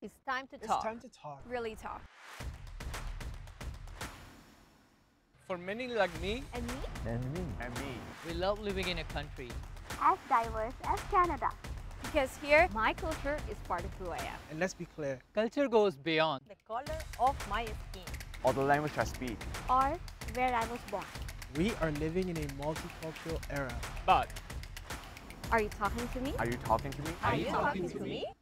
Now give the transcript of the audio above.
It's time to talk. It's time to talk. Really talk. For many like me And me? And me. And me. We love living in a country as diverse as Canada. Because here, my culture is part of who I am. And let's be clear. Culture goes beyond The color of my skin. Or the language I speak. Or where I was born. We are living in a multicultural era. but Are you talking to me? Are you talking to me? Are you talking to me?